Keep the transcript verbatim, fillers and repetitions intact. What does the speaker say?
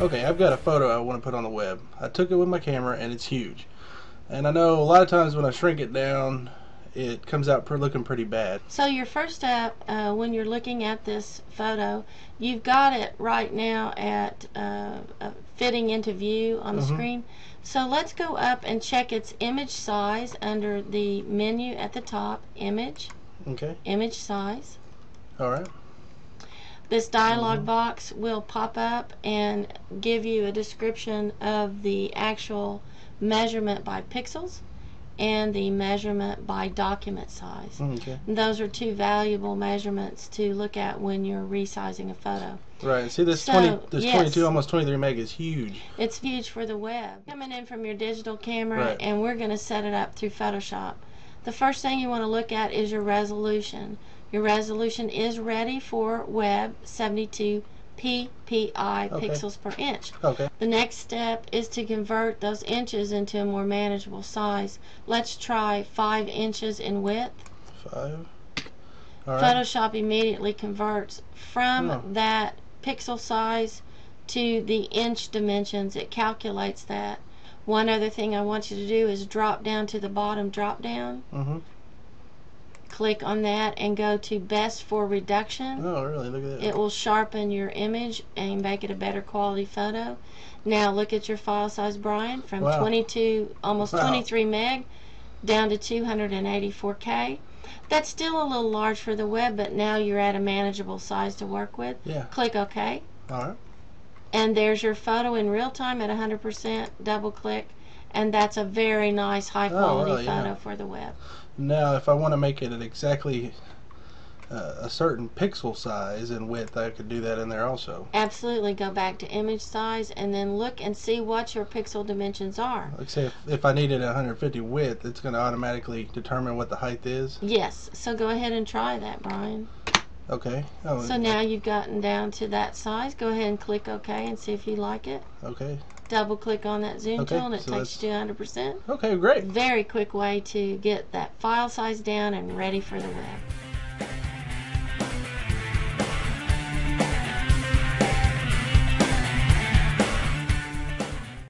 Okay, I've got a photo I want to put on the web. I took it with my camera and it's huge. And I know a lot of times when I shrink it down, it comes out per looking pretty bad. So your first step uh, when you're looking at this photo, you've got it right now at uh, uh, fitting into view on the Mm-hmm. screen. So let's go up and check its image size under the menu at the top, image, Okay. image size. Alright. This dialog Mm-hmm. box will pop up and give you a description of the actual measurement by pixels and the measurement by document size. Okay. And those are two valuable measurements to look at when you're resizing a photo. Right. See, this So, twenty, this yes. twenty-two, almost twenty-three meg is huge. It's huge for the web. Coming in from your digital camera, Right. and we're going to set it up through Photoshop. The first thing you want to look at is your resolution. Your resolution is ready for web, seventy-two P P I, Okay. pixels per inch. Okay. The next step is to convert those inches into a more manageable size. Let's try five inches in width. Five. Alright. Photoshop immediately converts from Oh. that pixel size to the inch dimensions. It calculates that. One other thing I want you to do is drop down to the bottom drop down. Mm-hmm. Click on that and go to best for reduction. Oh, really? Look at that. It will sharpen your image and make it a better quality photo. Now look at your file size, Brian, from Wow. twenty-two, almost Wow. twenty-three meg down to two hundred eighty-four K. That's still a little large for the web, but now you're at a manageable size to work with. Yeah. Click OK. Alright. And there's your photo in real time at one hundred percent. Double click, and that's a very nice high quality Oh, really? photo Yeah. for the web. Now, if I want to make it at exactly uh, a certain pixel size and width, I could do that in there also. Absolutely. Go back to image size and then look and see what your pixel dimensions are. Like say if, if I needed one hundred fifty width, it's going to automatically determine what the height is. Yes, so go ahead and try that, Brian. Okay. Oh, So now you've gotten down to that size. Go ahead and click OK and see if you like it. Okay. Double click on that zoom Okay, tool and it so takes that's- you to one hundred percent. Okay, great. Very quick way to get that file size down and ready for the web.